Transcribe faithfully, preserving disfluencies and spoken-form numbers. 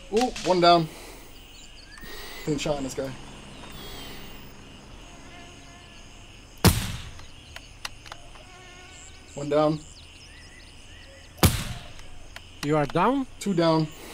Ooh, one down. Clean shot on this guy. One down. You are down? Two down.